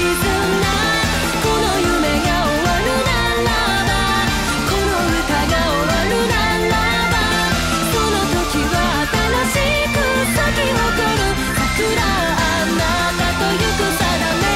この夢が終わるならば、この歌が終わるならば、その時は新しく咲き誇る桜、あなたと行くさだね。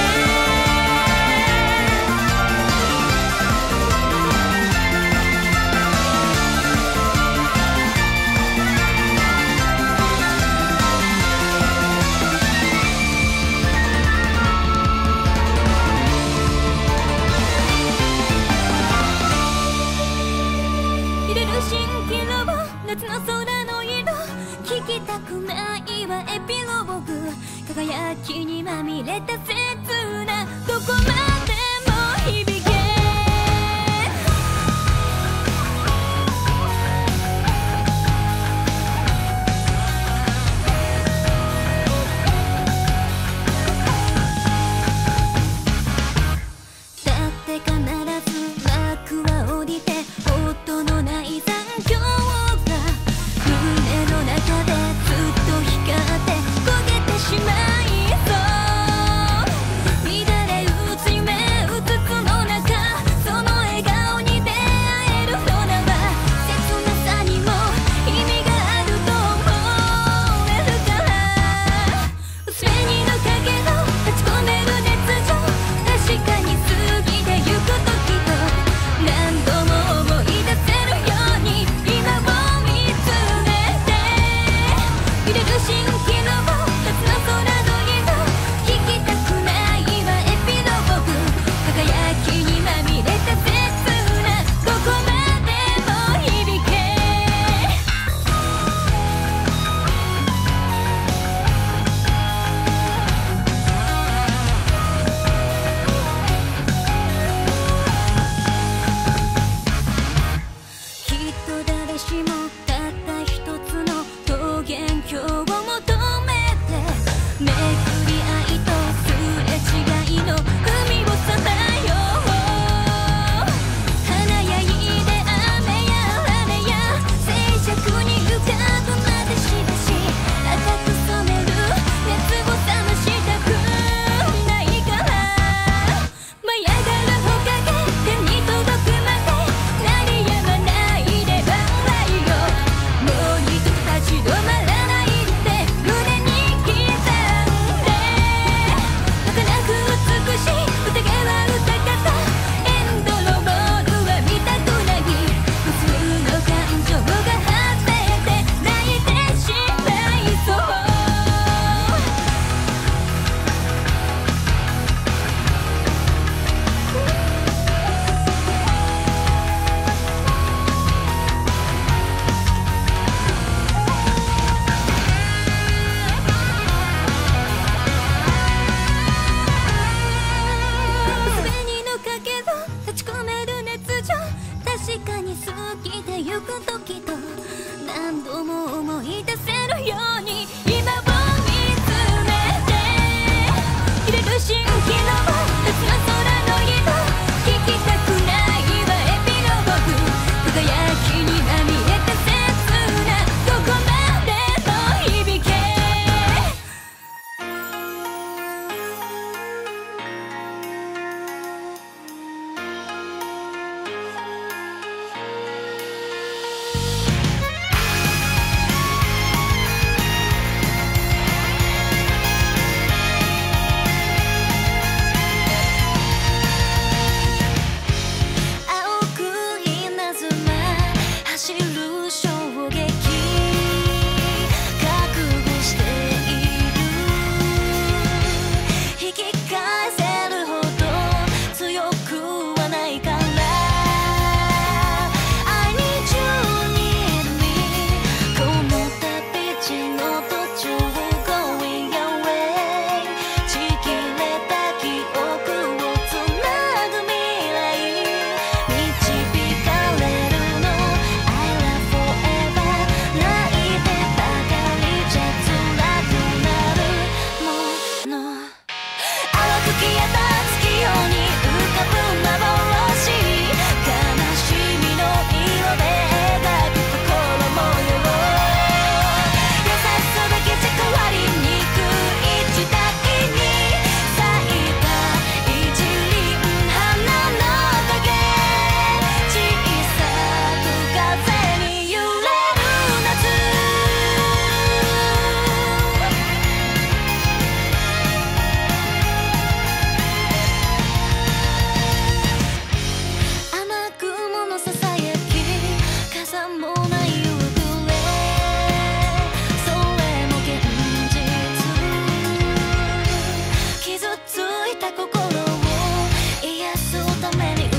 ために歌う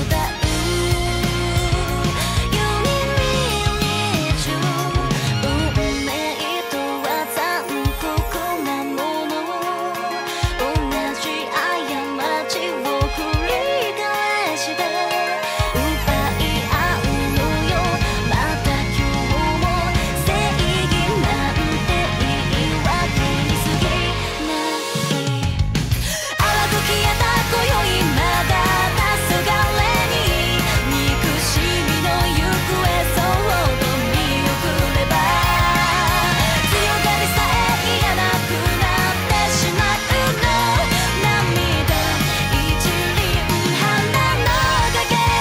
You need me, need you 運命とは残酷なもの同じ過ちを繰り返して奪い合うのよまた今日も正義なんて言い訳に過ぎない淡く消えた今宵まだ黄昏に憎しみの行方そっと見送れば強がりさえいらなくなってしまうの涙一輪花の影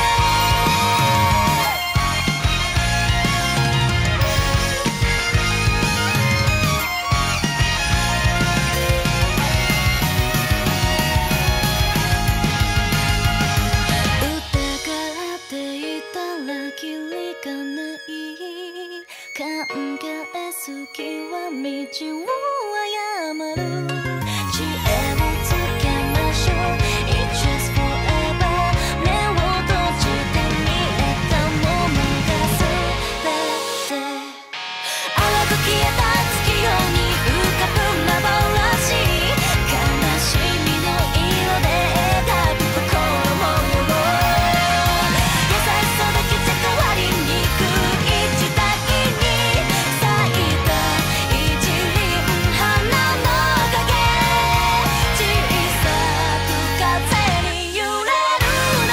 疑っていたらキリがない考えすぎは道を誤る知恵をつけましょう It's just forever 目を閉じて見えたものが全て淡く消えた月夜に浮かぶ幻悲しみの色で描く心模様優しさだけじゃ変わりにくい時代に咲いた一輪花の影小さく風に揺れる夏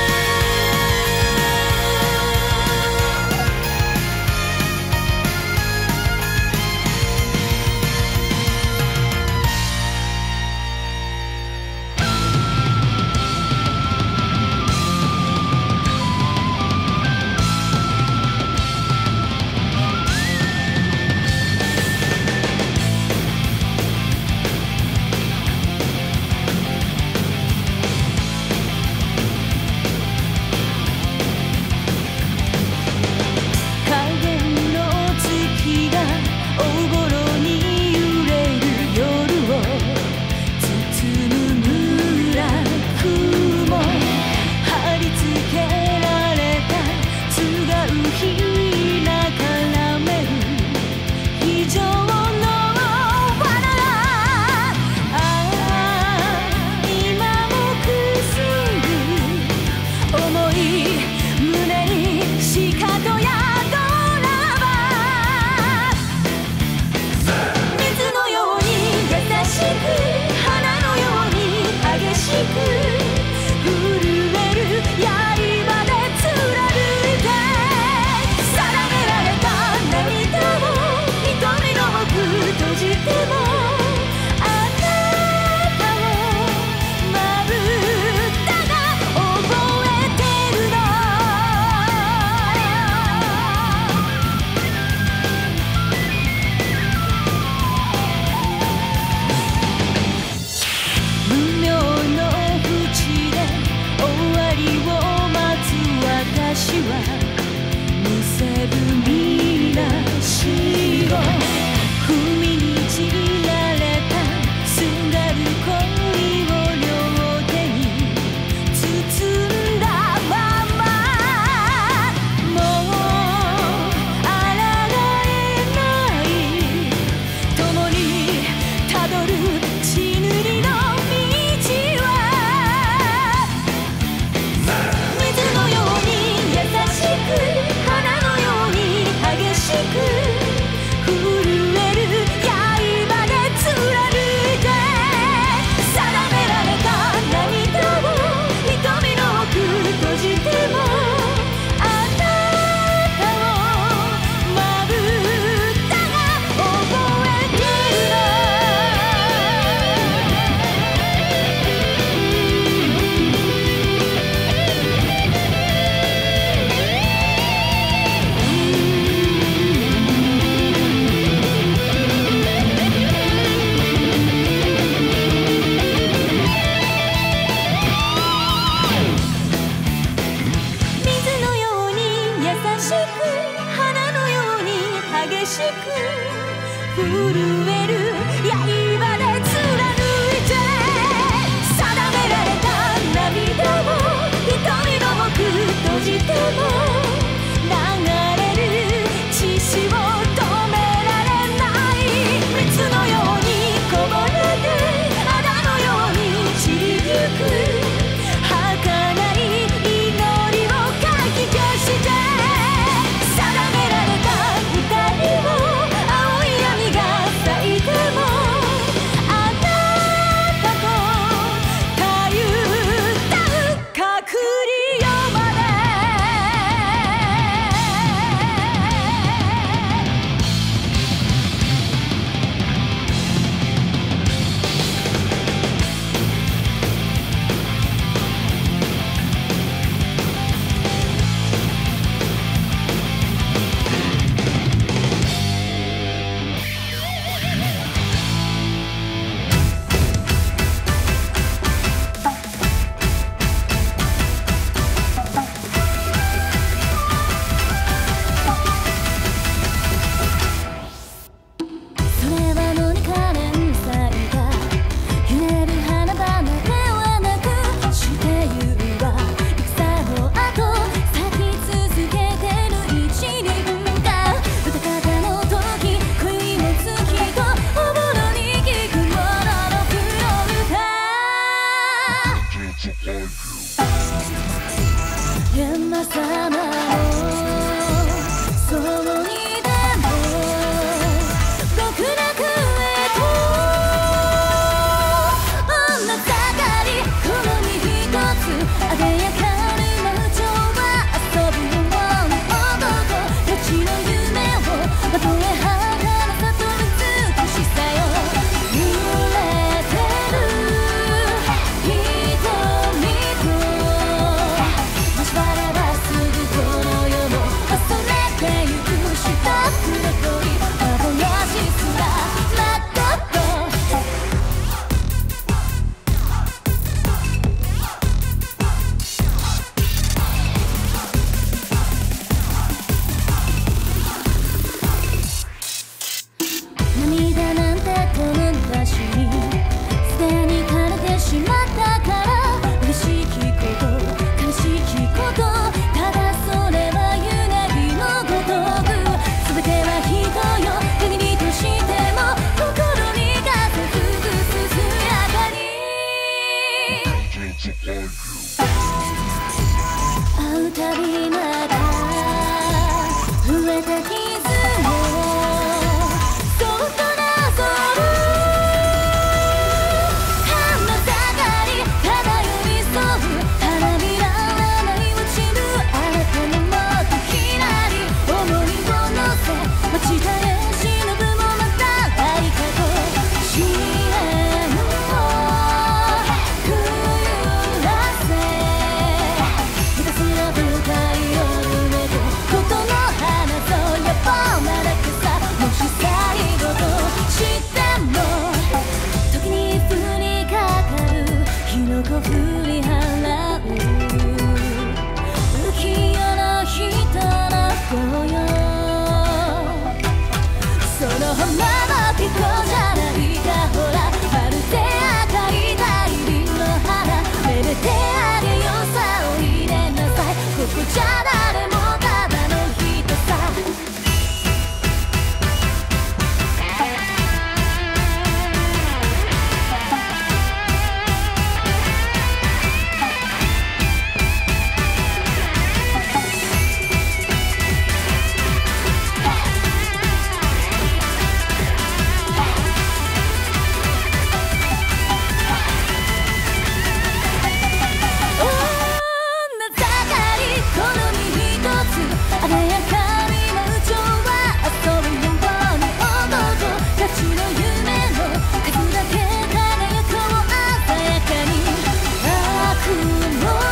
影の月がおごろに揺れる夜を包む村雲貼り付けられた違う日な絡める非常の罠ああ今もくすぶ思い胸にしかと宿らば水のように優しく花のように激しく震える刃で貫いて定められた涙を瞳の奥閉じてもあなたをまぶたが覚えてるの無名の淵で終わりを待つ私はむせぶみなしを踏みにじられたすがる恋を両手に包んだままもう抗えない共にたどる血塗りの道は水のように優しく花のように激しく震える刃で貫いて定められた涙を瞳の奥閉じてもあなたをまぶたが覚えてるの水のように優しく花のように激しく震える刃で貫いて定められた涙を瞳閻魔様のそうにでも極楽へと女盛り好み一つあでやかる魔女は遊ぶような男たちの夢をまとえはがらさと美しさよ揺れてる瞳と交わればすぐこの世も忘れてゆく一つの恋幻すらまこと涙なんてこの場所にすでに枯れてしまったから嬉しきこと悲しきことただそれは揺らぎのごとく全ては人よ限りとしても心に風吹くすすやかに会うたびまた増えた傷をそっとなぞる花盛りただ寄り添う花びらは舞い落ちるあなたのもっときらり思いを乗せ街田へ忍ぶもまた愛かと支援をくゆらせひたすら舞台を埋めてことの花ぞやぼなだけさもし最後としても時に降りかかる火の粉振り払う浮世の人の声よそのままピコじゃないかほらまるで赤い大輪の花めでてあげよさおいでなさいここじゃ誰もただの人さ女盛り好み一つあでやかに魔女は遊ぶように男たちの夢の数だけ輝こう鮮やかに悪夢の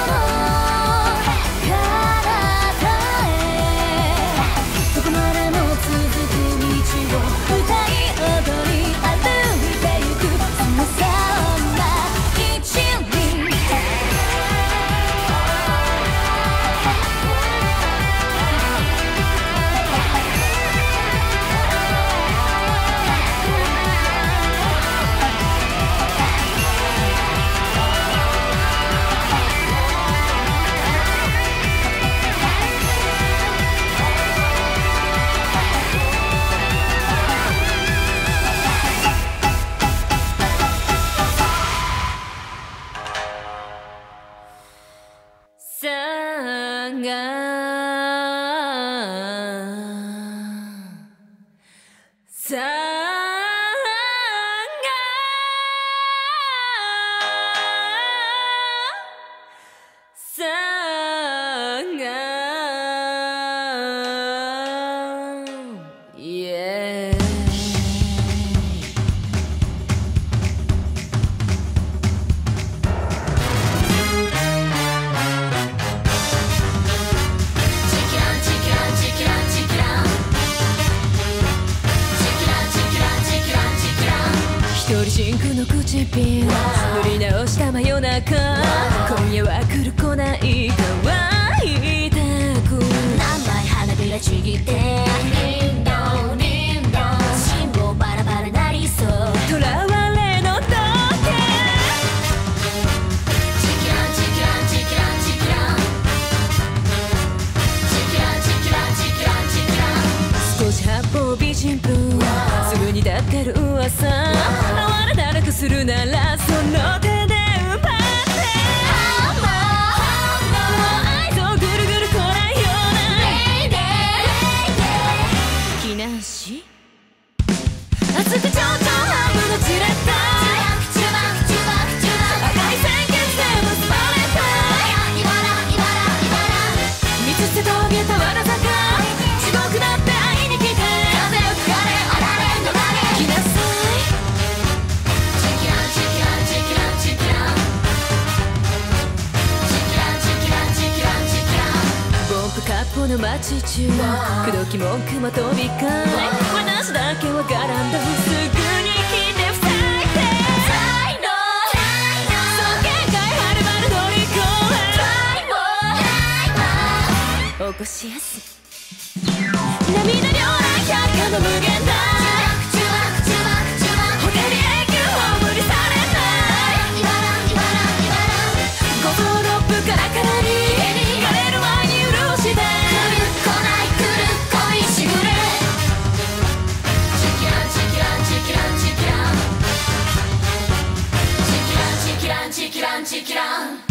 体へどこまでも続く道を歌い踊り歩いてゆくそのさ女一輪さ真空の唇塗り直した真夜中今夜は来る来ない乾いたく何枚花びらちぎってリンドンリンドン信号バラバラなりそう囚われの時計チキランチキランチキランチキランチキランチキランチキランチキラン少し八方美人風すぐに立ってる噂哀れならくするならその手で奪って愛とぐるこの街中口説き文句も飛び交い私だけはガランドすぐに来て塞いでそう限界はるばる乗り越え起こしやす涙両来百科の無限大ホテル永久を無理されない5と6分からからに枯れる前に許して来る来ない来る恋しぐれチキランチキランチキランチキランチキランチキランチキラン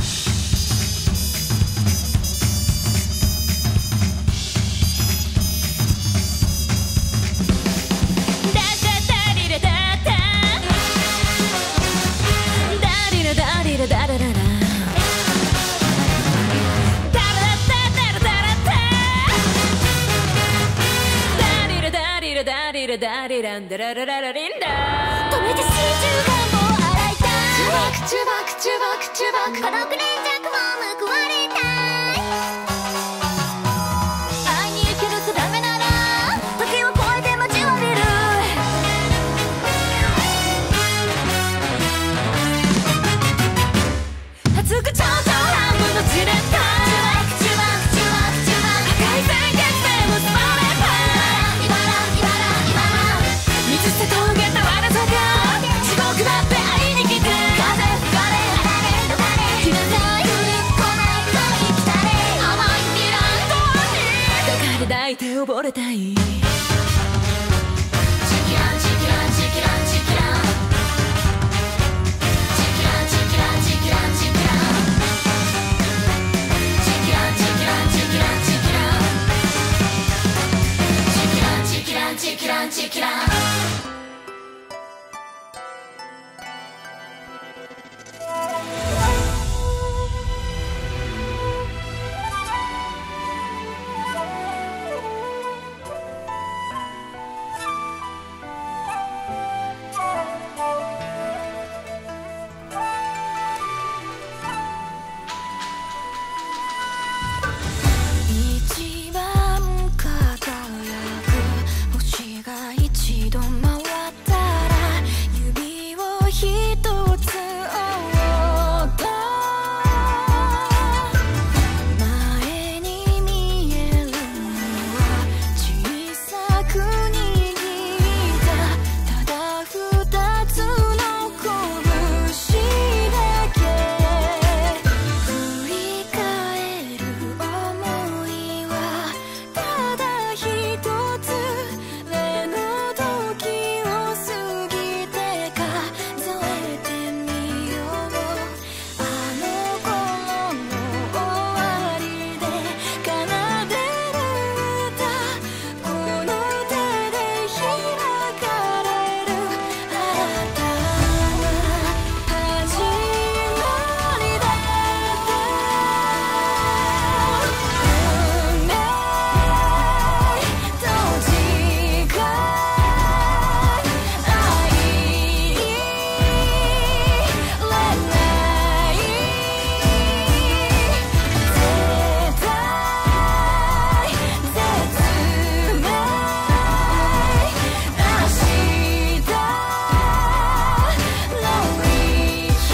ダリランダララララリンダ止めて真珠願望洗いたいチュバクチュバクチュバクチュバク孤独連着も報われたい会いに行けるとダメなら時を超えて待ちわびる熱く頂上半分の地熱帯チュバクチュバクチュバクチュバク赤い鮮血で結ばれた見せ遂げたわざが地獄だって会いに来て風晴れ晴れどかれ来なさい来ないと生きたれ甘い未来とに抱かれ抱いて溺れたいチキランチキランチキランチキランチキランチキランチキランチキランチキランチキランチキランチキランチキランチキランチキラン一番輝く星が一度回ったら指を一つ折った前に見えるのは小さく握ったただ二つの拳だけ振り返る想いはただ一つ例の時を過ぎて数えてみようあの頃の終わりで奏でる歌この手で開かれる新たな始まりだった運命と時間愛れない絶対絶命明日の息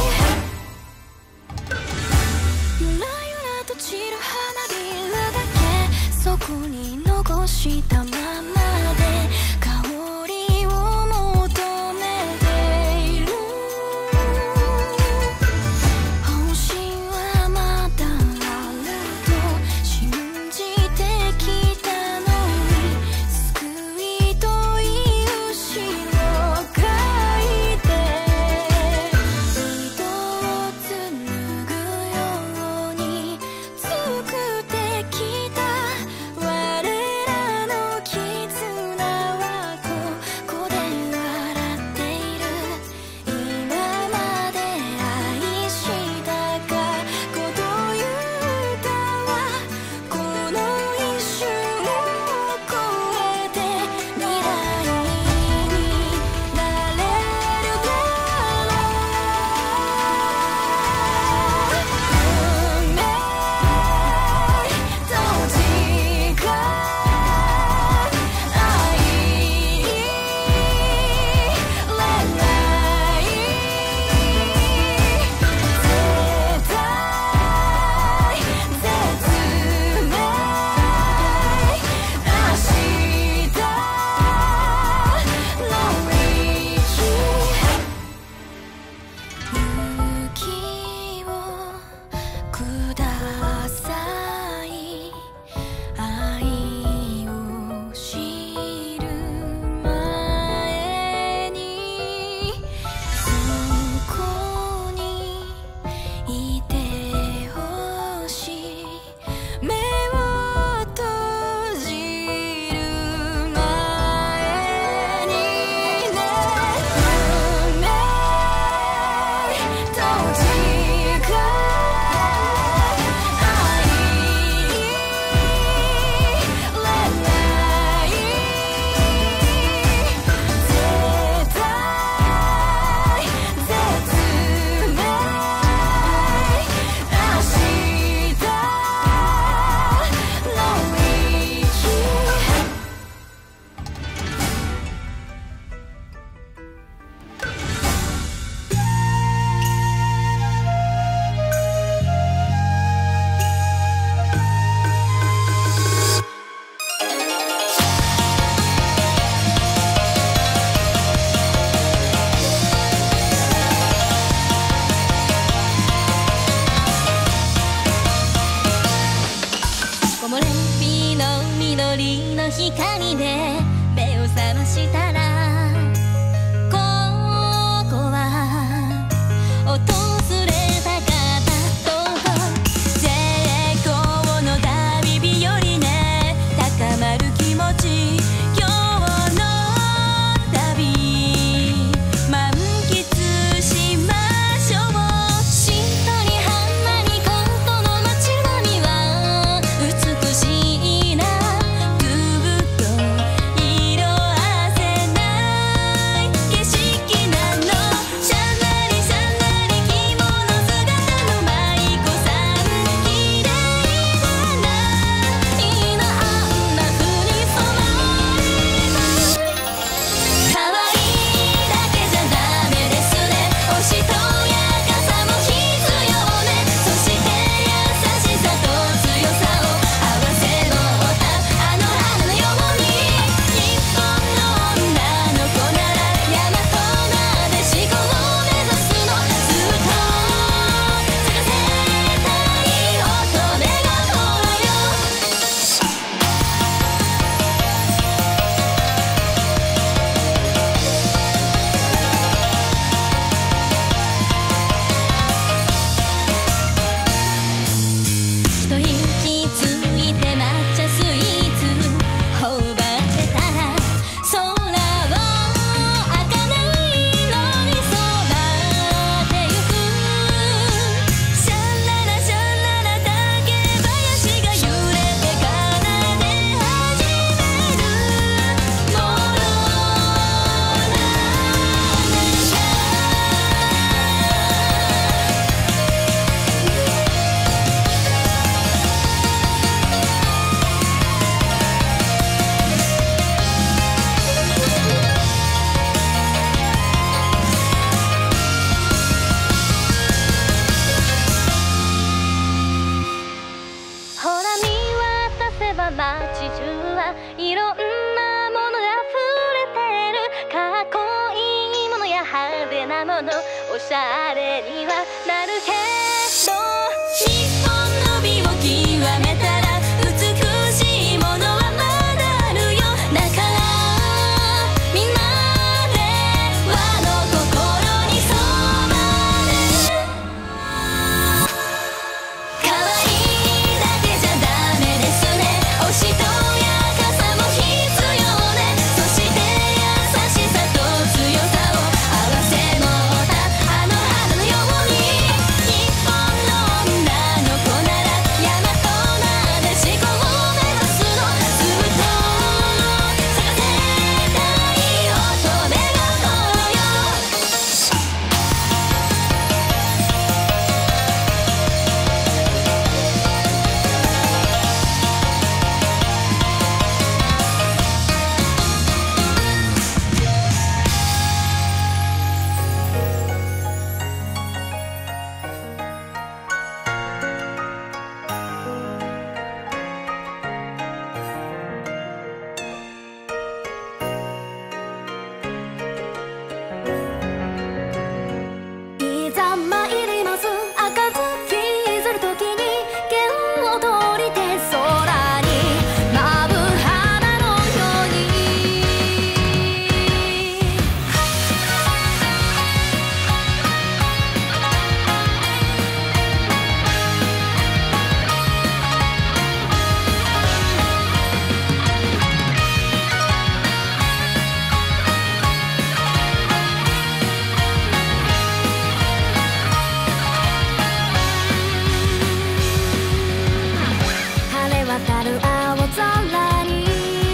ゆらゆらと散る花びらだけそこに残したままで香りを求めている本心はまだあると信じてきたのに救いという詩を書いて糸を紡ぐように作ってきた我らの木漏れ日の緑の光で目を覚ましたら、ここは訪れたかったとこ。絶好の旅日和ね、高まる気持ち、今日の旅満喫しましょう。しっとりはんなりコントの街並みは美しいな、ぐっと色あせない景色なの。シャンラリシャンラリ着物姿の舞妓さん、綺麗じゃないの、あんな風に染まれば。可愛いだけじゃダメですね、おしとやかさも必要ね。そして優しさと強さを合わせ持ったあの花のように、日本の女の子なら大和なでしこを目指すの。ずっと咲かせたい乙女心よ。一息ついて抹茶スイーツ頬張ってたら、空を茜色に染まってゆく。シャンララシャンララ竹林が揺れて奏で始めるものなんだ。ほら見渡せば街中はいろんなものが溢れてる。かっこいいものや派手なもの、おしゃれにはなるけど、日本の美を極めたら美しいものはまだあるよ。だからみんなで和の心に染まれ。可愛いだけじゃダメですね、おしとやかさも必要ね。そして優しさと強さを合わせ持ったあの花のように、日本の女の子なら大和なでしこを目指すの。ずっと咲かせたい乙女心よ。いざ参ります赤月譲る時に剣を取りて空に舞う花のように。晴れ渡る青空に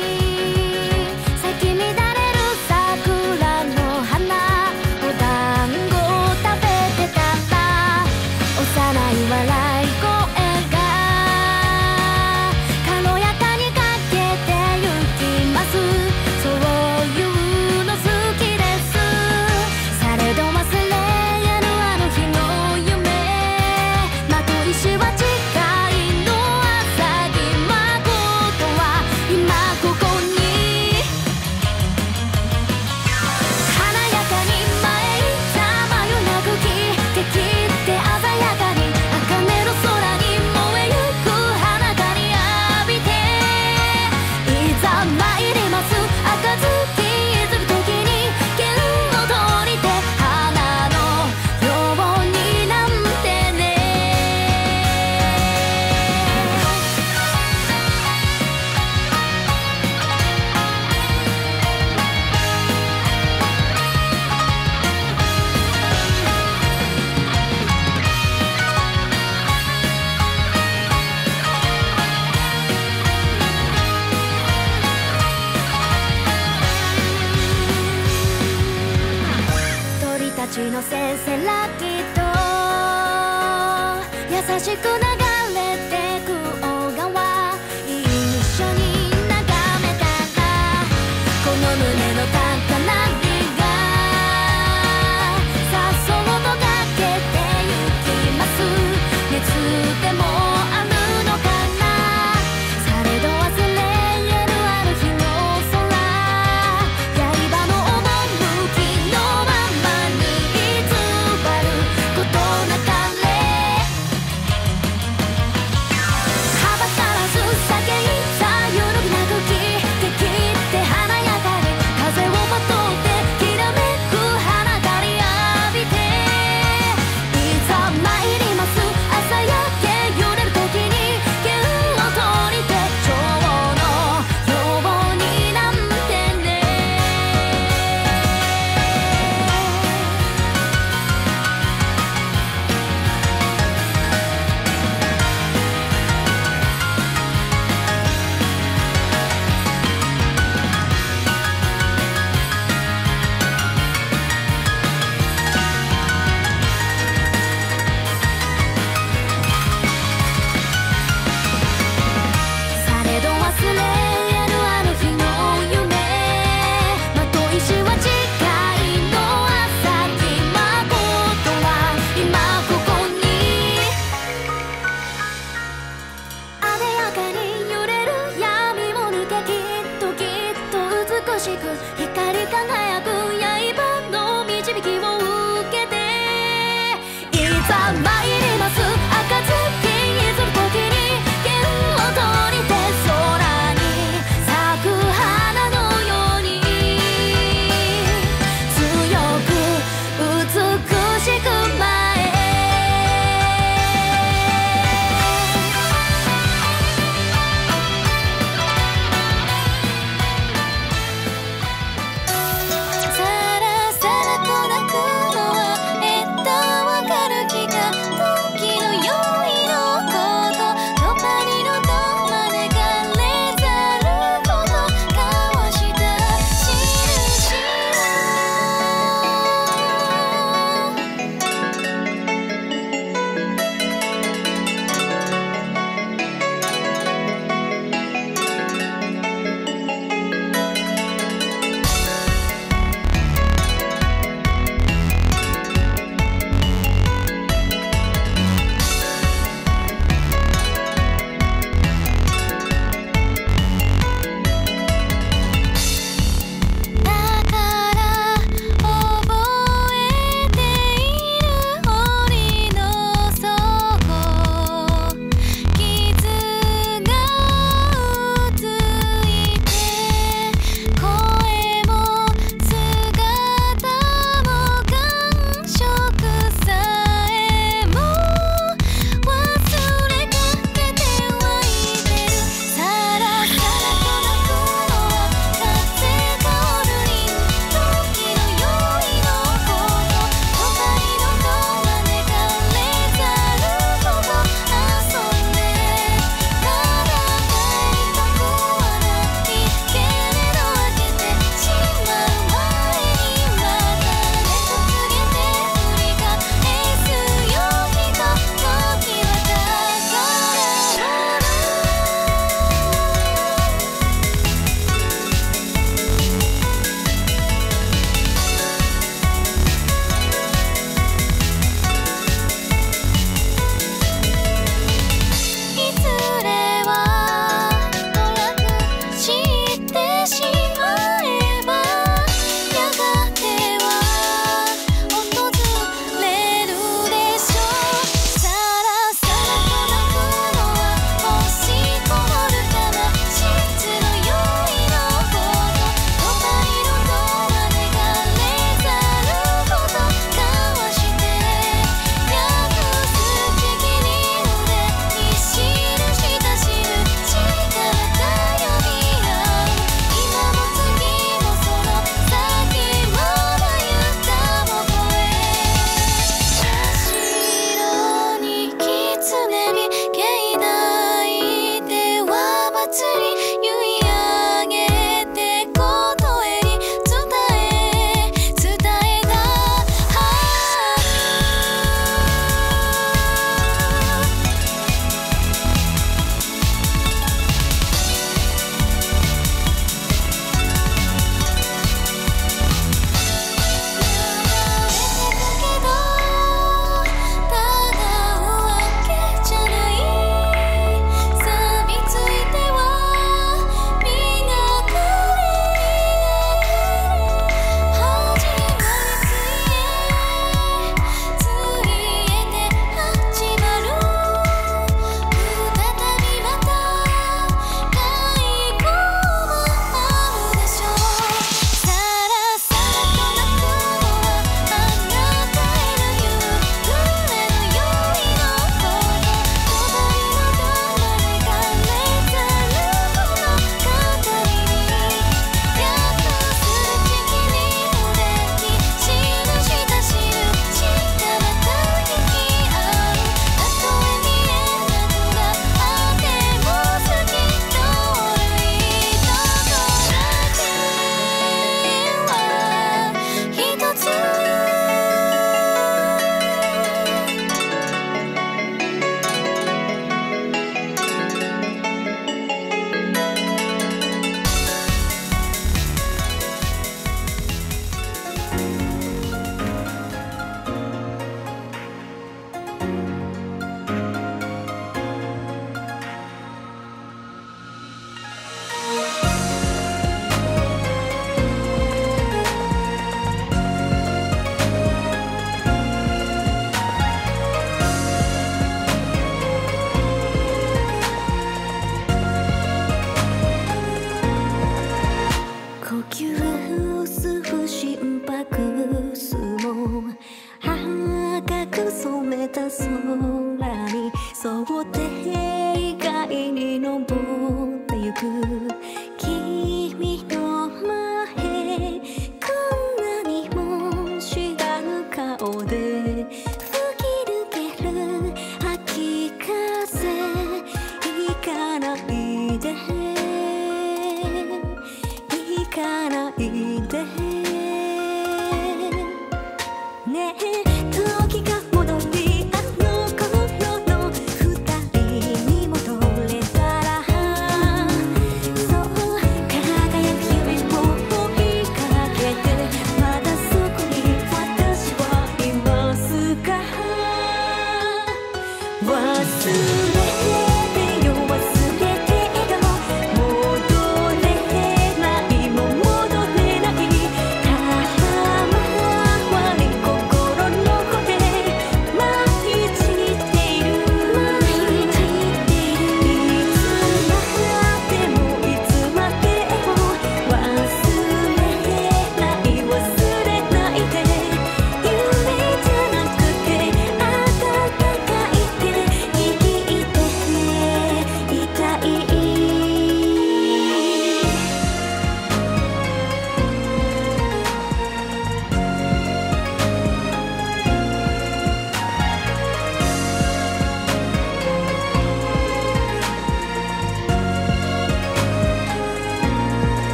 咲き乱れる桜の花、お団子を食べてたら幼い笑い声が軽やかにかけてゆきます。そういうの好きです。されど忘れやるあの日の夢、まと石は近いの朝日幕のせせらぎと優しく流れてく小川一緒に眺めたらこの胸の高鳴りがさっそうとかけてゆきます熱でもあるのかなされど忘れるある日の空刃の趣のままに偽ることなかれ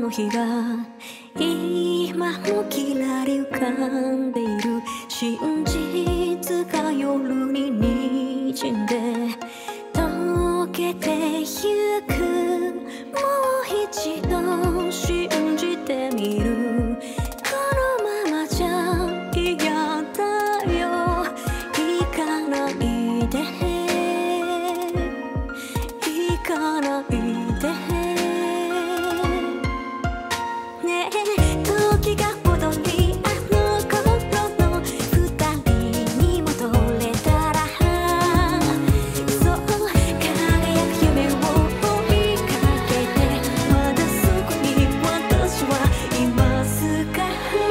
の日が今もきらり浮かんでいる。真実が夜に滲んで溶けてゆく。もう一度信じてみる。このままじゃ嫌だよ。行かないで行かないでねえ。時が戻りあの頃の二人に戻れたら、そう輝く夢を追いかけて、まだそこに私はいますか。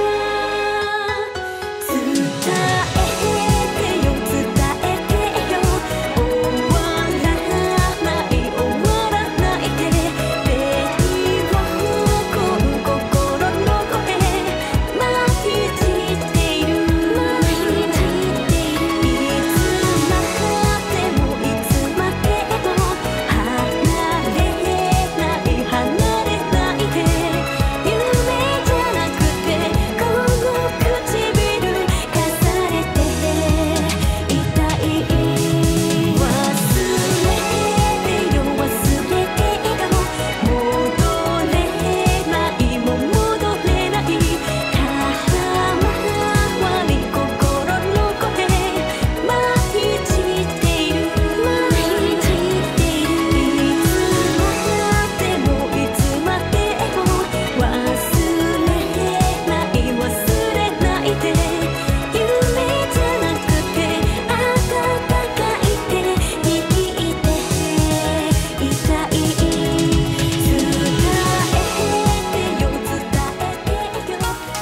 伝えてよ伝えてよ。終わらない終わらないでベイはこの心の声待ちしている。いつまでもいつまでも離れない離れないで。夢じゃなくてこの唇重ねていたい。忘れてよ忘れてよ。戻れないもう戻れない。空回り心の声待ちしている。いつまでもいつまでも忘れない忘れないで。夢じゃなくて温かい手握っていたい。伝えてよ伝えてよ。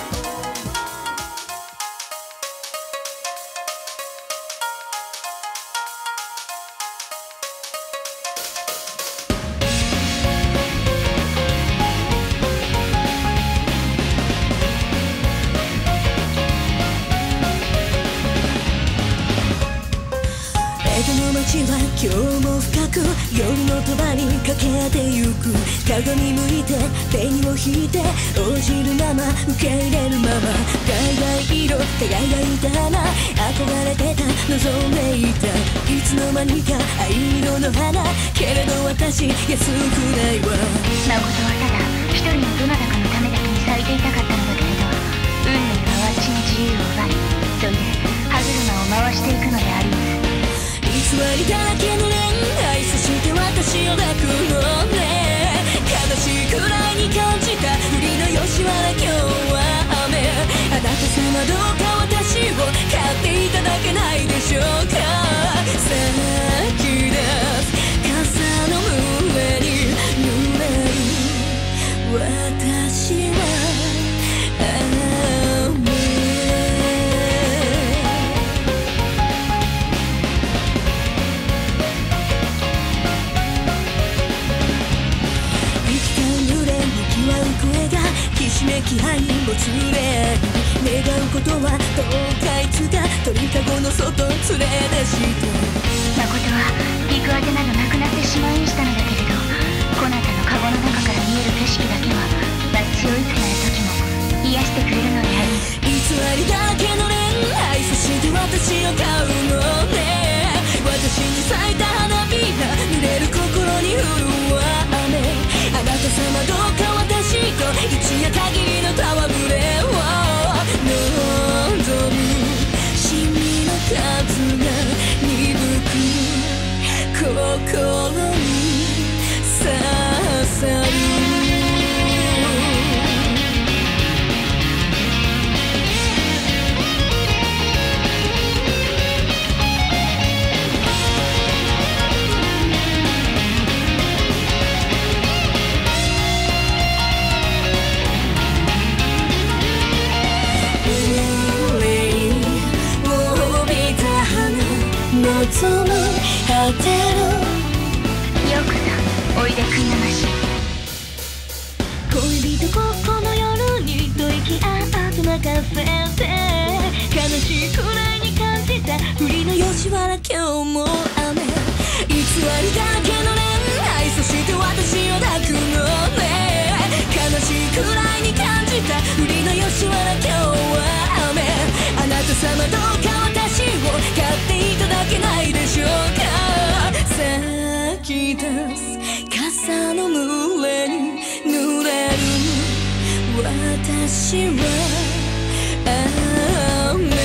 江戸の街は今日も深く夜の賭場にかけてゆく。鏡向いて紅を引いて応じるまま受け入れるまま。橙色輝いたな憧れてた望んでいた。いつの間にか藍色の花けれど私安くないわ。 誠はただ一人のどなたかのためだけに咲いていたかったのだけれど、運命は私に自由を奪い、それで歯車を回していくのであります。 偽りだらけの恋愛そして私を抱くのね。悲しいくらいに感じた振りの吉原今日は雨。あなた様どうか私を買っていただけないでしょうか。咲き出す傘の上に濡れる私は雨。きしめき合いもつれ願うことはどうかいつか鳥かごの外連れ出して誠は行くあてなどなくなってしまいにしたのだけれど、こなたのカゴの中から見える景色だけは私をいつなる時も癒してくれるのであります。 偽りだけの恋愛そして私を買うのね。私に咲いた花びら濡れる心に降る雨。あなた様どうか私と一夜限りの戯れを望む。シミの数が鈍く心に刺さる。望む果てるよくぞおいでくんなまし。 恋人この夜にと息合って任せて。悲しいくらいに感じた振りの吉原今日も雨。偽りだけの恋愛そして私を抱くのね。悲しいた売りの吉原今日は雨あなた様どうか私を買っていただけないでしょうか咲き出す傘の群れに濡れる私は雨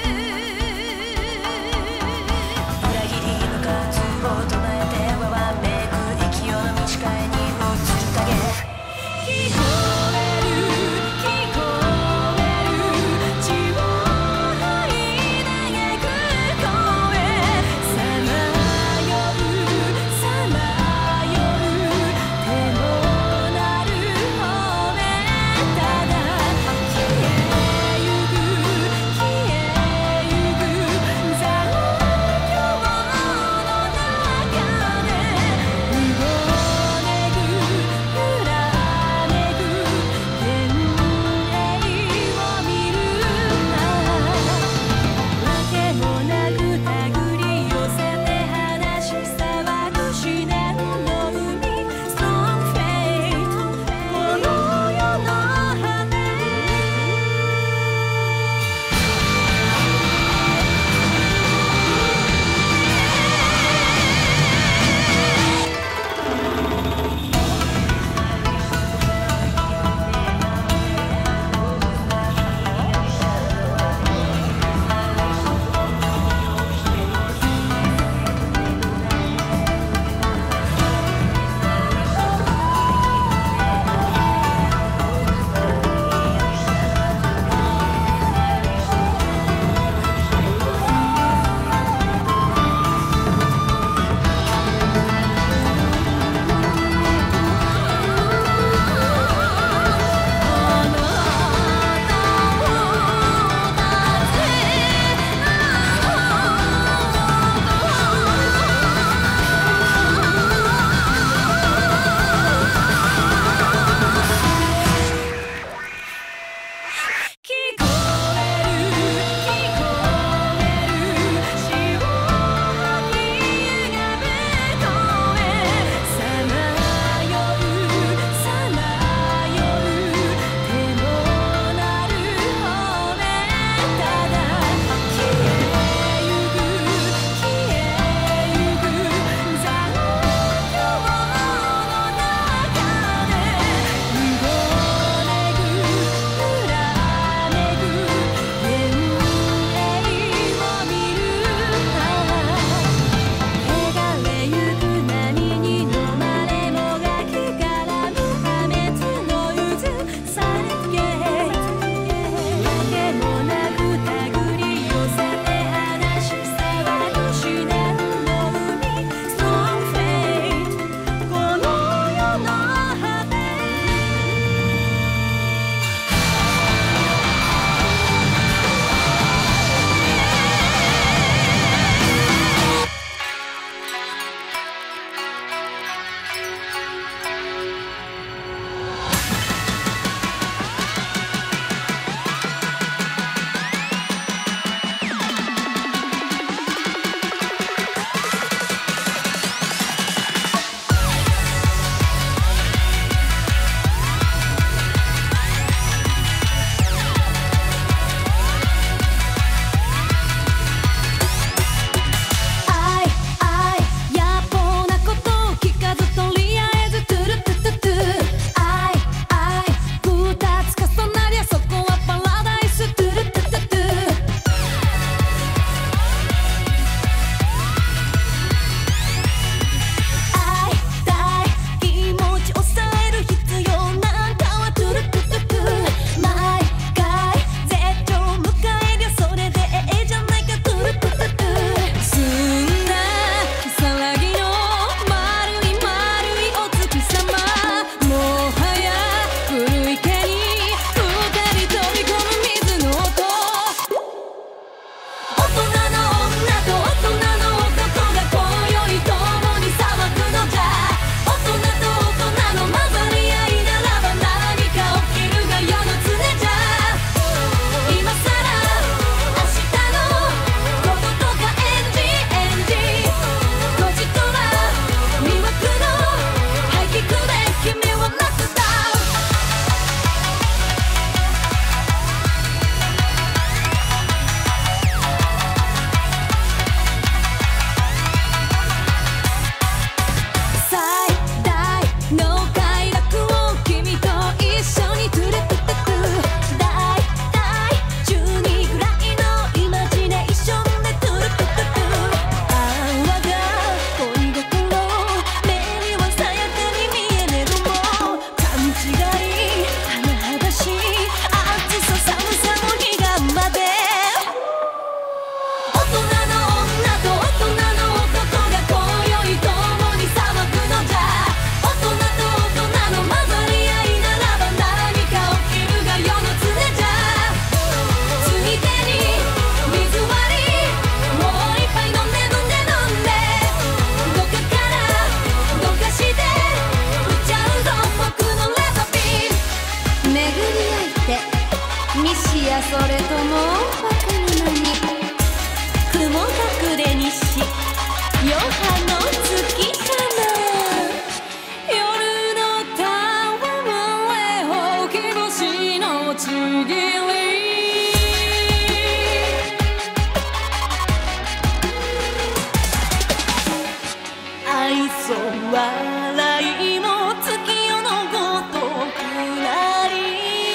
唱えてはわめそれともバカなのに雲隠れにし余波の月かな。夜の戯れほうき星のちぎり愛想笑いも月夜のごとくなり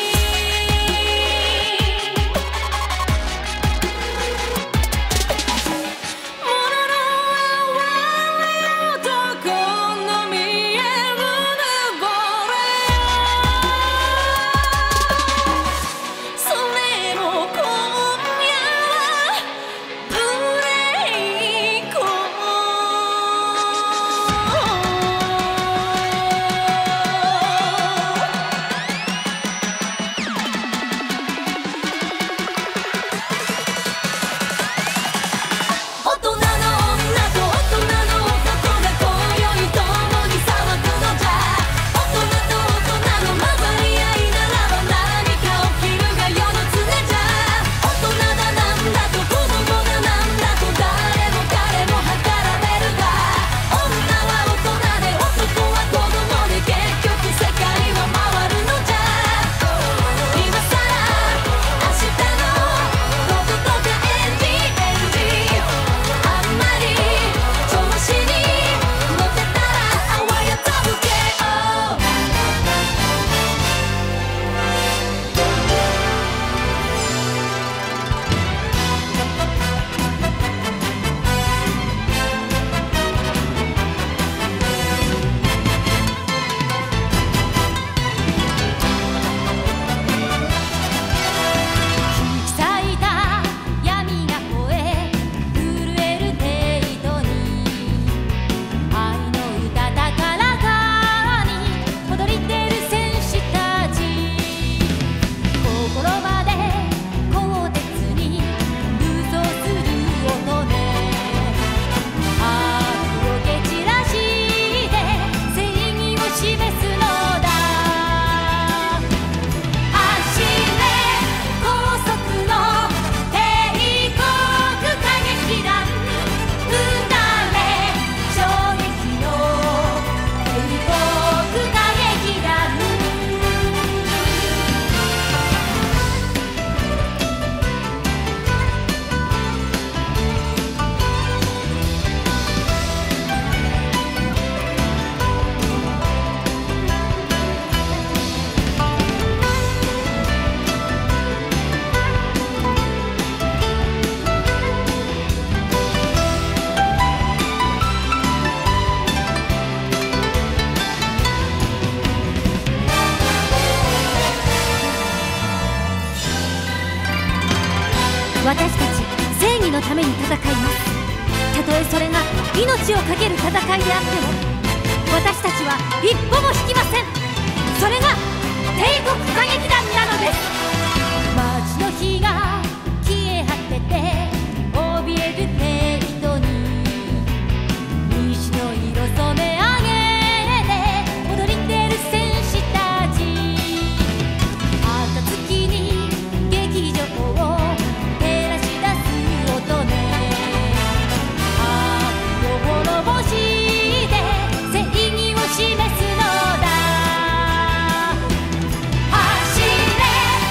私たち正義のために戦います。たとえそれが命を懸ける戦いであっても私たちは一歩も引きません。それが帝国歌劇団なのです。街の火が消え果てて怯える程度に西の色染め上げて踊り出る戦士たち暁に劇場を照らし出す音ね悪を滅ぼして正義を示すのだ。走れ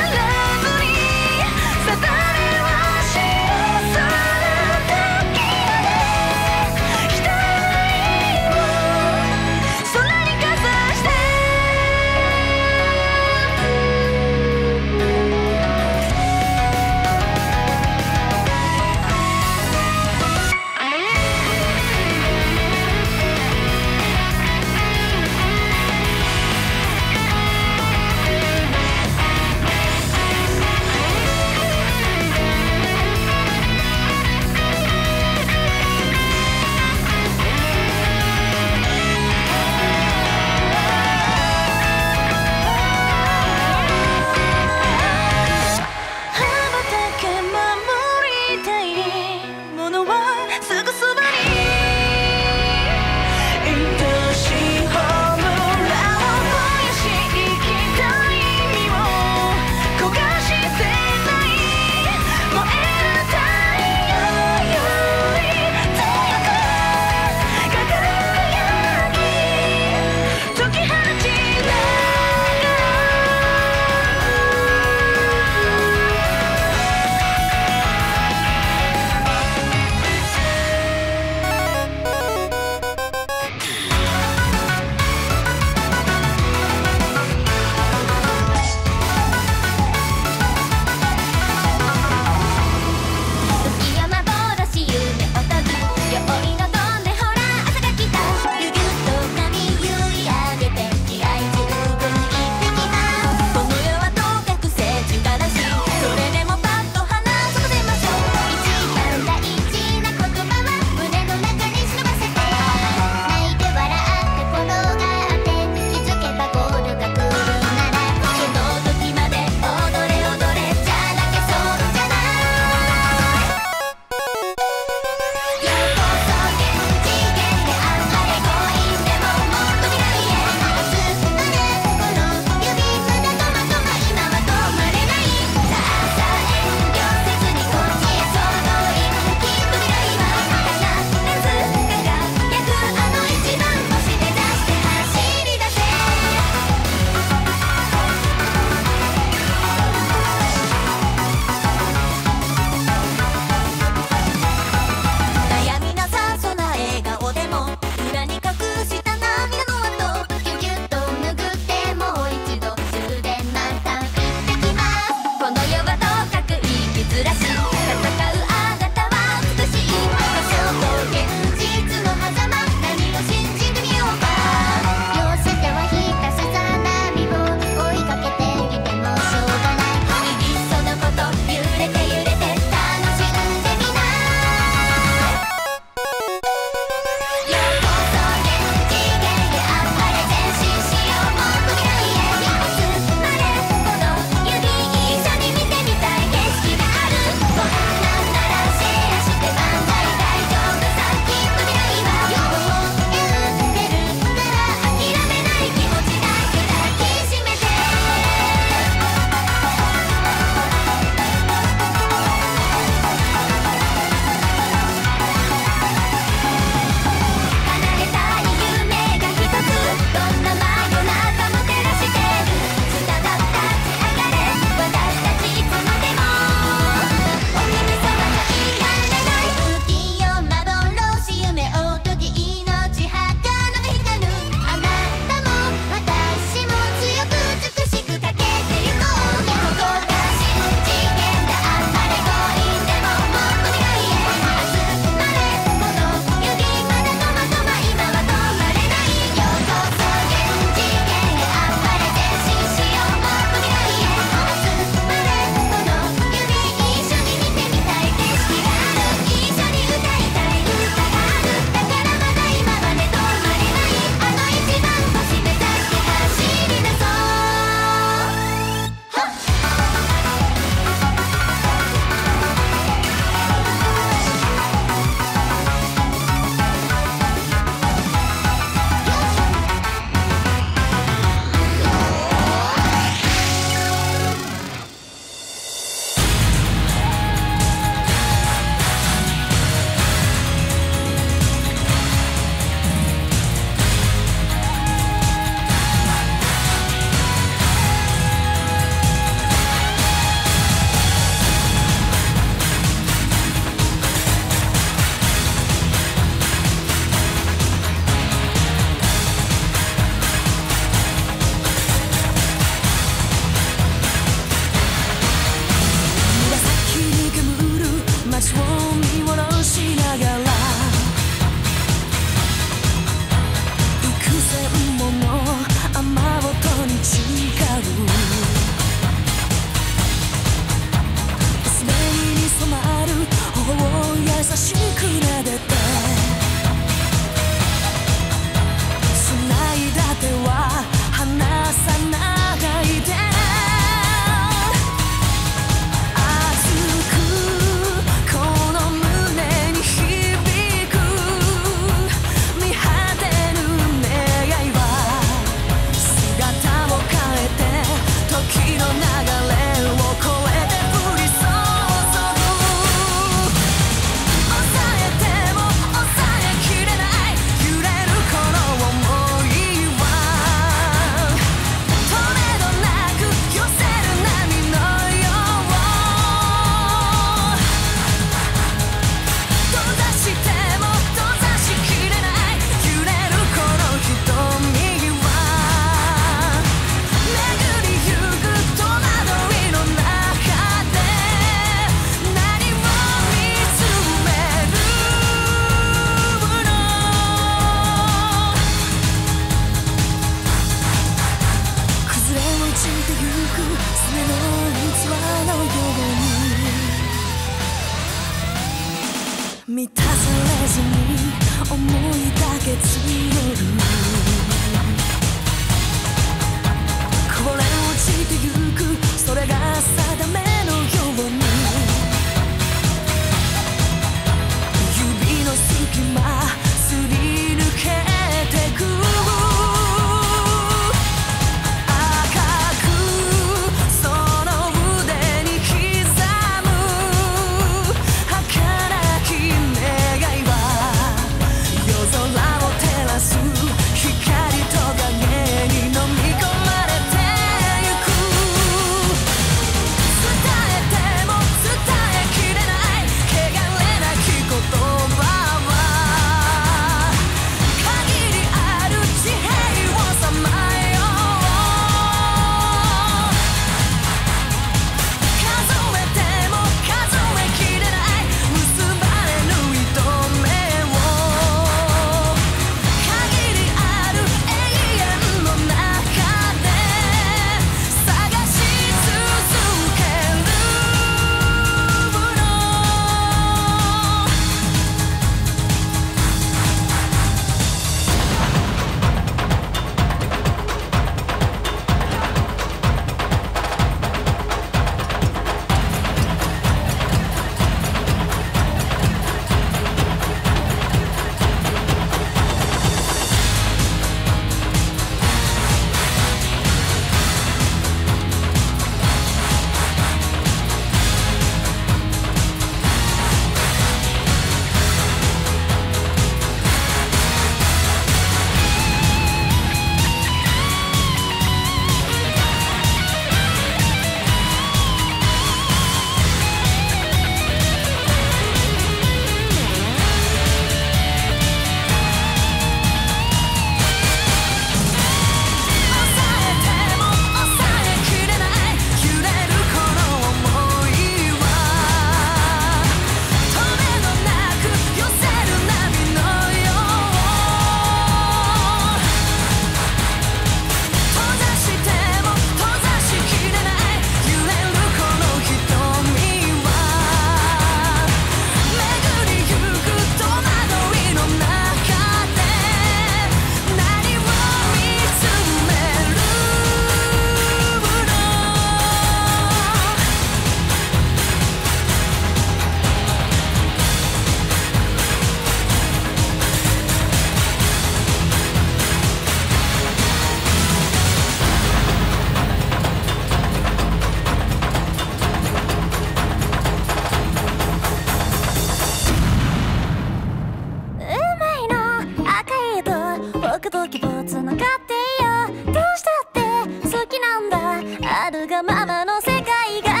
くと希望つながってよ。どうしたって好きなんだ、あるがままの世界が。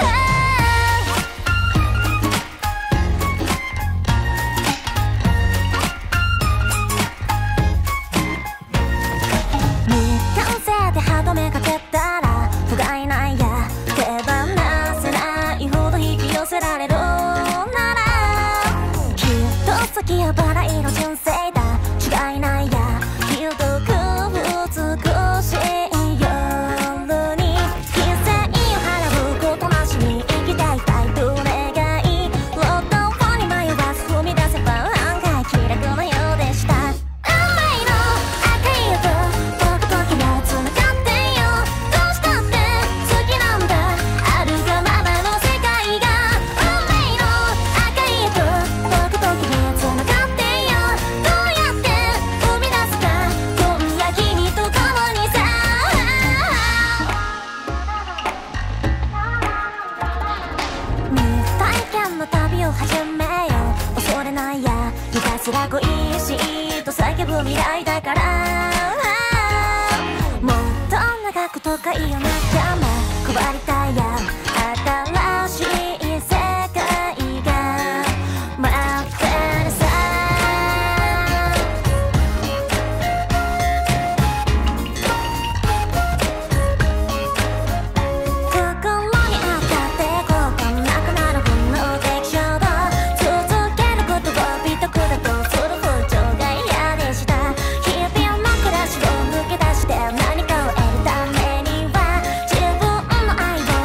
未完成で歯止めかけたら不甲斐ないや、手放せないほど引き寄せられるなら、きっと先はバラ色純正だ、違いないや。ひどく美しい夜に犠牲を払うことなしに生きていたい、どれがいい。ロッドに迷わず踏み出せば案外気楽なようでした。運命の赤い音、僕と君は繋がってよ。どうしたって好きなんだ、あるがままの世界が。運命の赤い音、僕と君は繋がってよ。どうやって生み出すか、こんな君と共にさ。未体験の旅を始めよう、恐れないや、ひたすら恋しいと叫ぶ未来だから。もっと長くとかいいよ仲間配りたいや、新しい世界が待ってるさ。心に当たってこうなくなる本能的衝動、続けることを美徳だとする風潮が嫌でした。日々の暮らしを抜け出して何かを得るためには、自分の愛を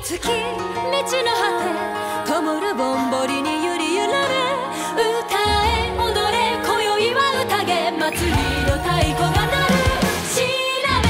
月道の果て灯るぼんぼりにゆり揺られ歌え踊れ今宵は宴祭りの太鼓が鳴る調べ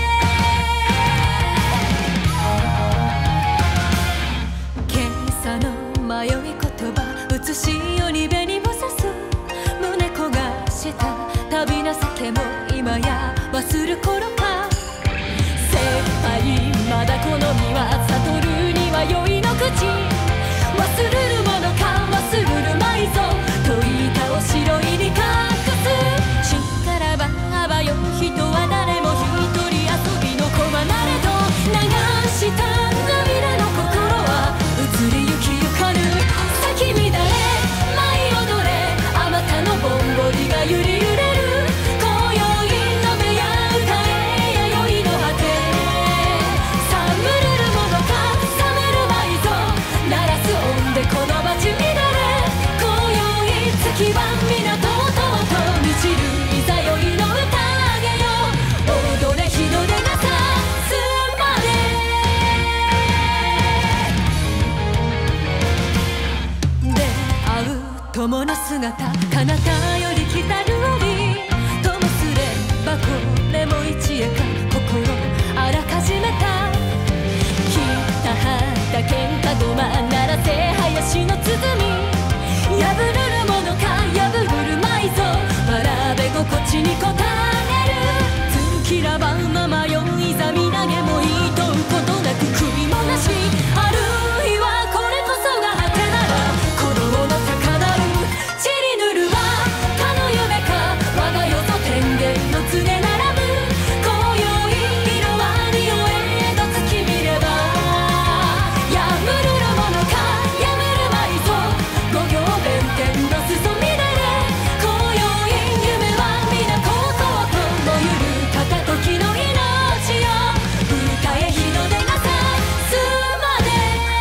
今朝の迷い言葉写し鬼紅もさす胸焦がした旅情けも今や忘る頃か精杯まだこの身は悟るには酔いの口忘るるものか忘るるまいぞといたお白いに隠す力ばばよ人は誰も一人遊びの子離れと流した涙の心は移りゆきゆかぬ咲き乱れ舞い踊れあまたのぼんぼりが揺り揺れる今宵飲めや歌えや酔いの果て寒るるものか冷めるまいぞ鳴らす音でこの街乱れ今宵月は港をとうとう満ちるいざ酔いの宴よ踊れ日の出がさすまで出会う友の姿彼方より来たる帯ともすればこれも一夜か心あらかじめた北畑喧嘩ごまならせ林の鼓破るるものか破るるまいぞわらべ心地に応える突きらばうままよいざみなげもいとうことなく悔いもなしあるいはこれこそが果てなら子供の高鳴る散りぬるはかの夢か我が世と天元の常並ぶ今宵色はに終えど月見ればやむるるものかやめるまいぞ五行弁天の裾乱れ今宵夢は皆こうとうと燃ゆる片時の命よ歌え日の出がさすまで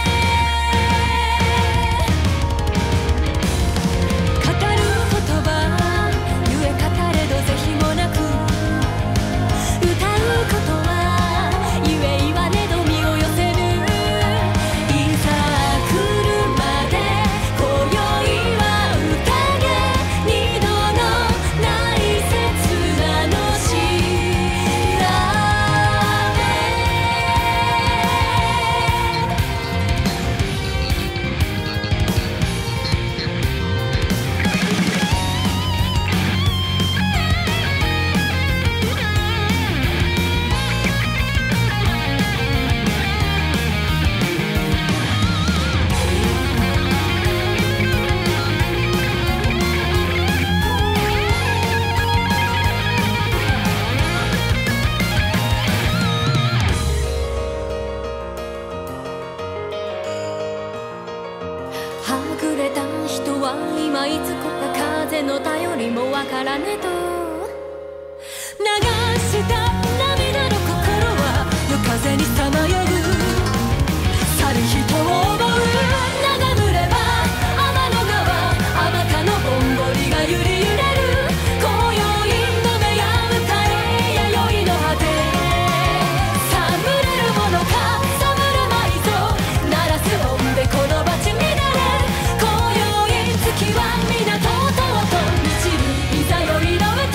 語る言葉ゆえ語れど是非もなく歌うことはゆえ言わねど身を寄せぬいざ来るまで今宵は宴二度のない切なの調はぐれた人は今いつこか風の頼りもわからねと流した涙の心は夜風にさまよう去る人を思う眺むれば天の川あまたのぼんぼりが揺り揺れる今宵飲めや歌えや酔いの果て寒れるものか寒るまいぞ鳴らす音でこの街乱れ今宵月は港をとうとう満ちるいざ酔いの歌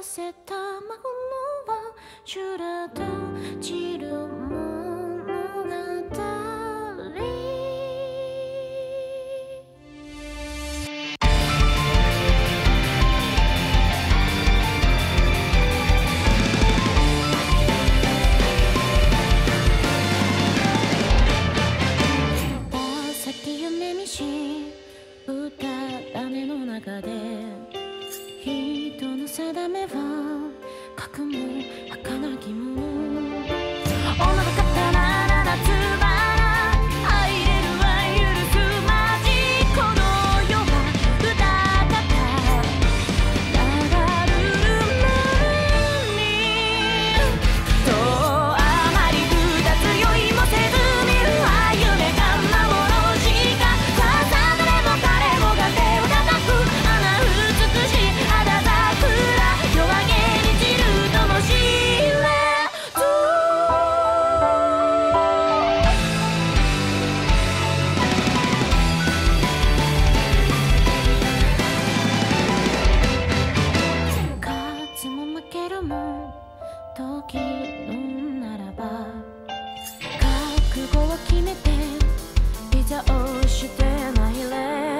せた魔法は修羅と散る物語。先夢見し歌種の中で人の定めは核も儚きもの。女が刀ならつばら入れるは許すまじ。この世は歌方流るるにとあまり二つ酔いもせず見るは夢か幻か。さあ誰も彼もが手を叩く穴美しい肌桜夜明けに散るともしれず。勝つも負けるも時のならば覚悟は決めていざ押してないれ。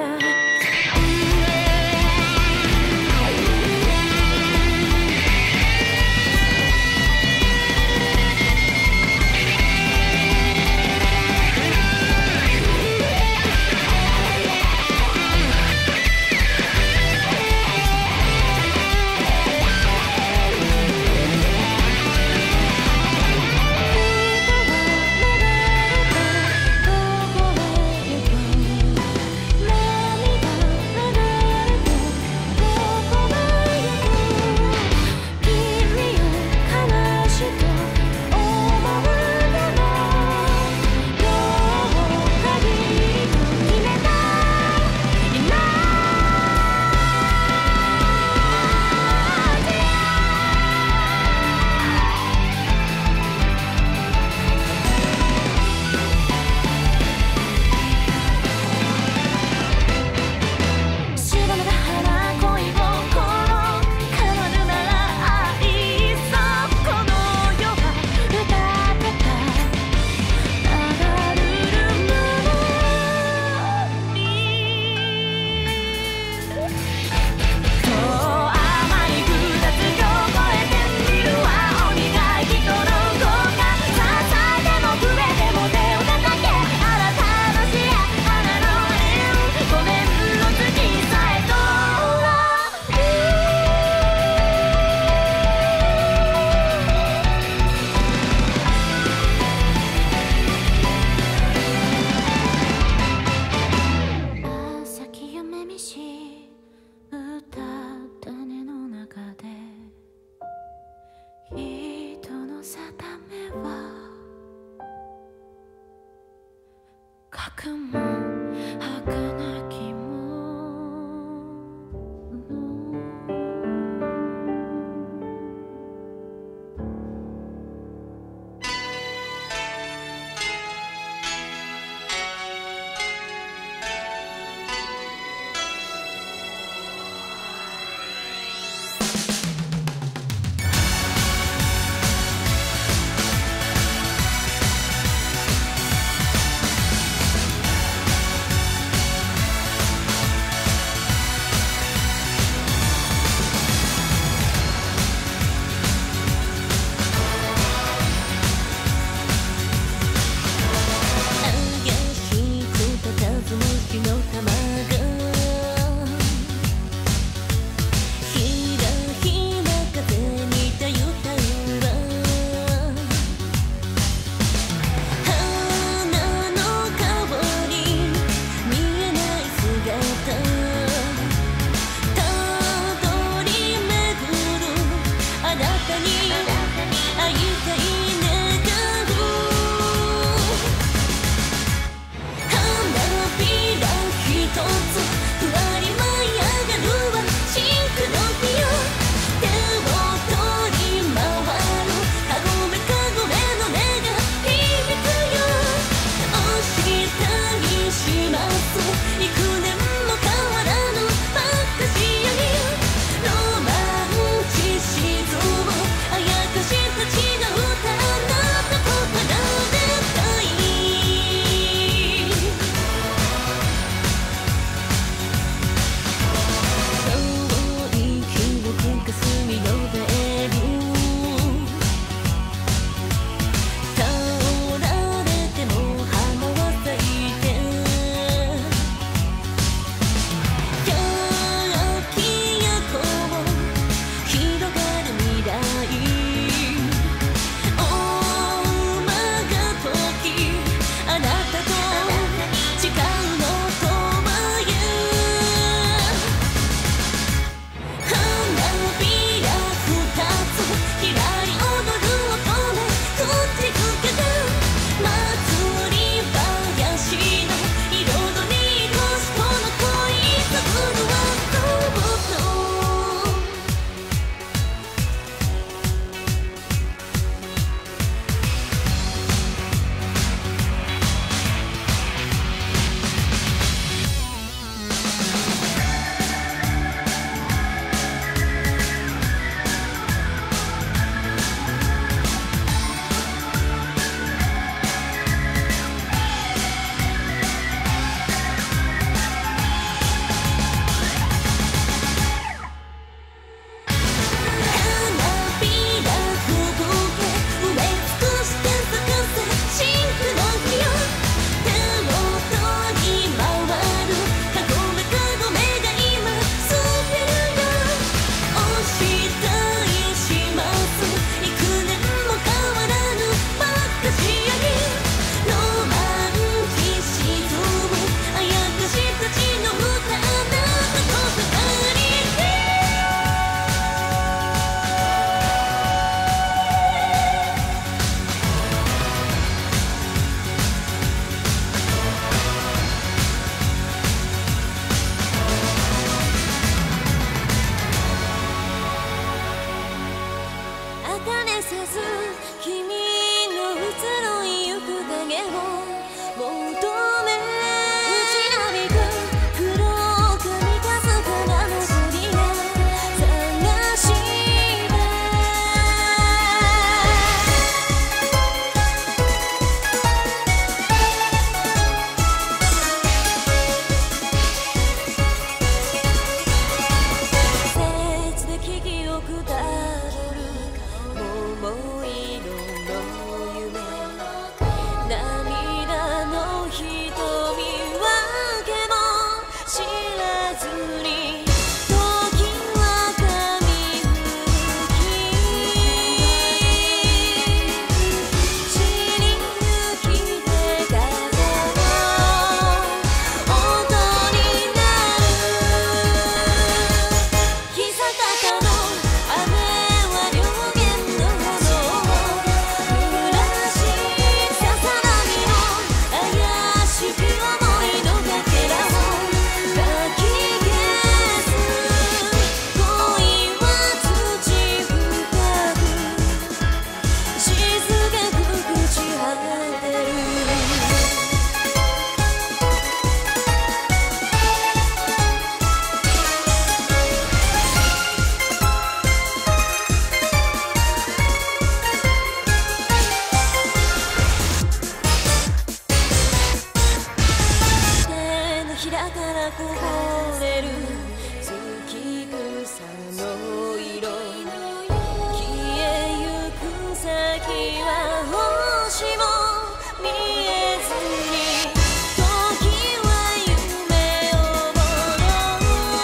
からこぼれる月草の色、消えゆく先は星も見えずに、時は夢をもろ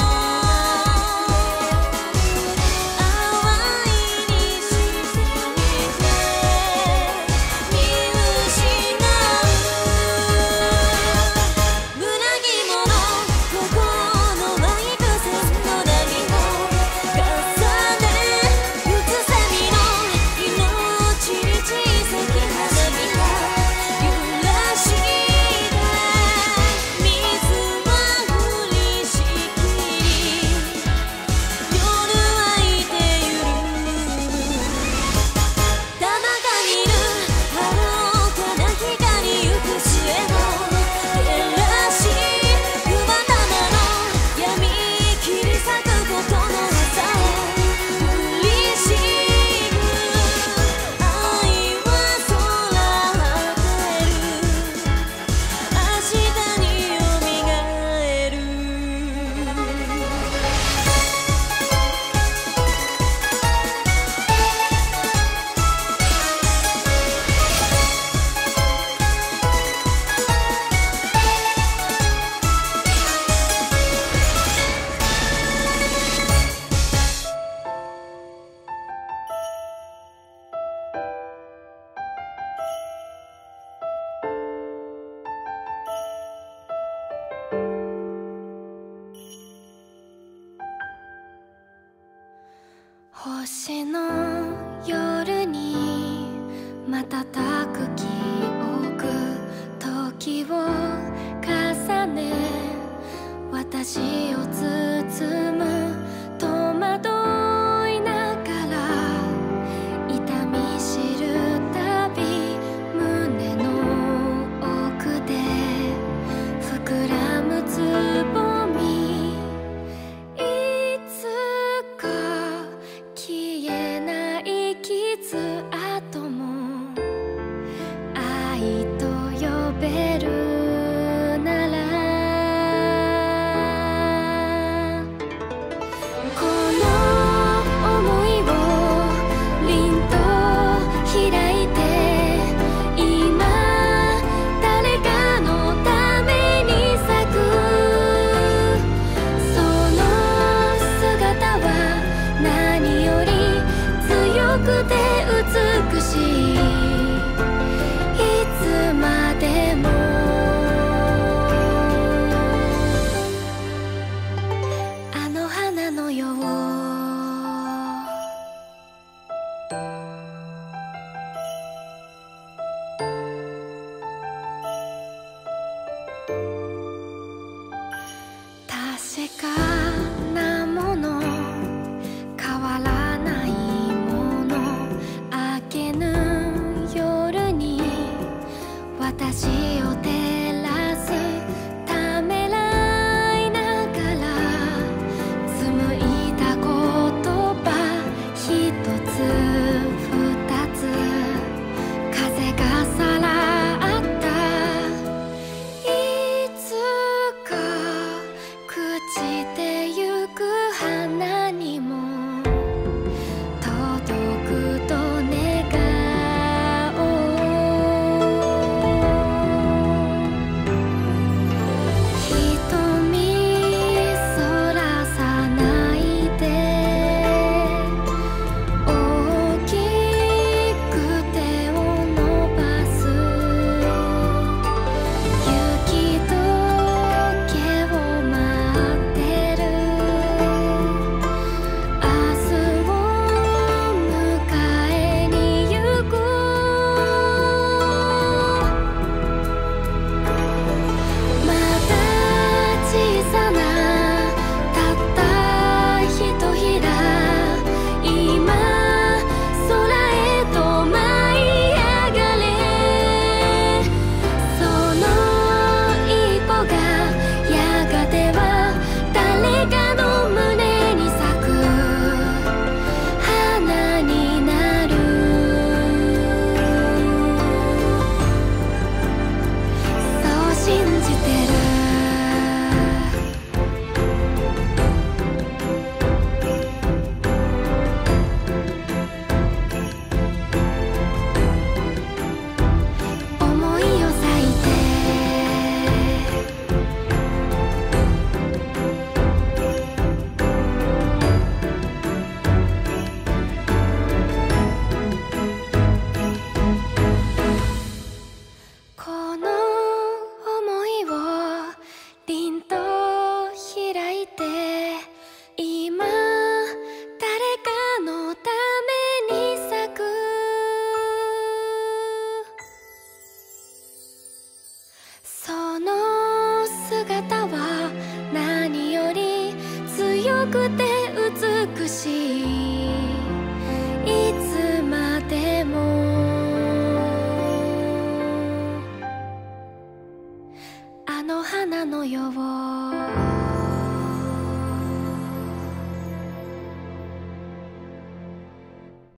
う、淡い虹で見失う胸肝のここのマイク線の波を重ね打つセミの命に小さき花火が揺らして水は降りしきり夜はいてゆるたまが見る遥かな光行く末を照らしくま玉の闇切り裂くことの朝を降りしぐ愛は空果てる明日によみがえる星の夜に瞬く記憶、時を重ね私を包む戸惑いながら痛み知るたび胸の奥で膨らむつぼみ、いつか消えない傷跡も愛と呼べるならくて